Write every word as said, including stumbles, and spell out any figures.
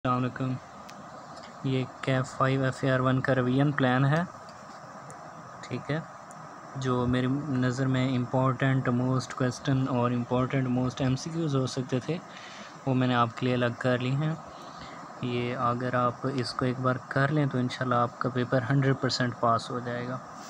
अस्सलाम वालेकुम। ये CAF five F A R one का रिवीजन प्लान है, ठीक है। जो मेरी नज़र में इम्पोर्टेंट मोस्ट क्वेश्चन और important most M C Qs हो सकते थे वो मैंने आपके लिए अलग कर ली हैं। ये अगर आप इसको एक बार कर लें तो इंशाल्लाह आपका पेपर हंड्रेड परसेंट पास हो जाएगा।